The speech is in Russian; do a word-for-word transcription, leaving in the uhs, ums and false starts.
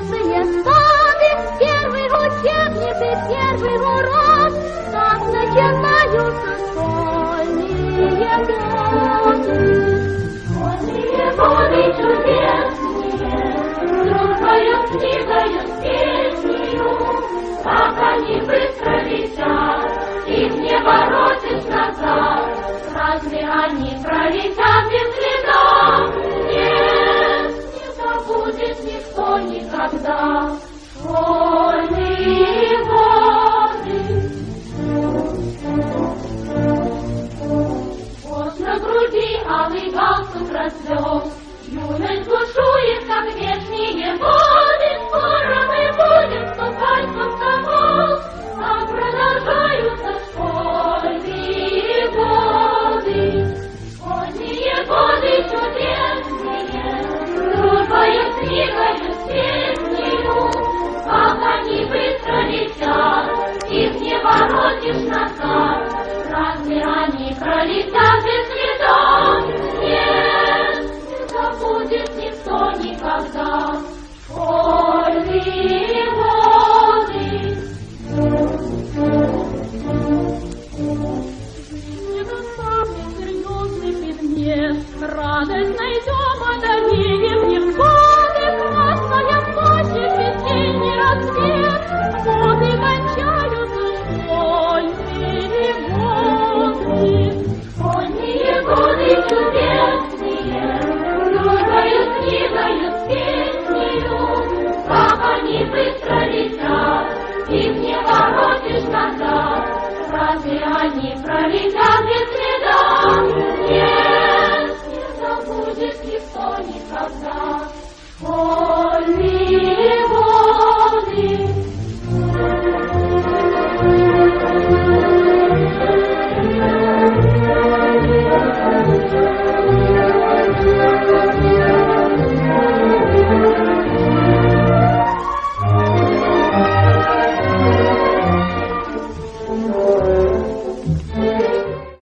лесные сады, первый учебник и первый урок. Так начинаются школьные годы. Школьные годы чудесные, дружбою, книгою, с песнею. Как они быстро летят, их не воротишь назад. Разве они пролетят без следа? Нет, не забудет никто никогда школьные годы. Вот на груди алый галстук расцвел, юность бушует, как вешние воды. Скоро мы будем вступать в комсомол, а продолжаются школьные годы. Школьные годы чудесные, дружбою, книгою, с песнею. Как они быстро летят, их не воротишь назад. Разве они пролетят без следа? Нет, не забудет никто никогда школьные годы. Это самый серьезный предмет, радость найдем, одолеем невзгоды. Красная площадь, весенний рассвет, вот и кончаются школьные годы. Школьные годы чудесные, дружбою, книгою, с песнею. Как они быстро летят, их не воротишь назад. Разве они пролетят без следа? Нет, не забудет никто никогда школьные годы. Thank you.